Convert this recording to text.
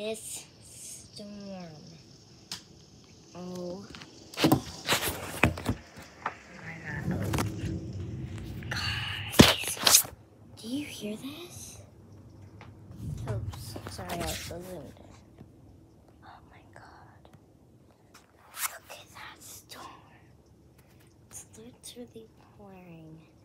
this storm. Oh my God. Guys, do you hear this? Oops, sorry, I was so zoomed in. Oh my God. Look at that storm. It's literally pouring.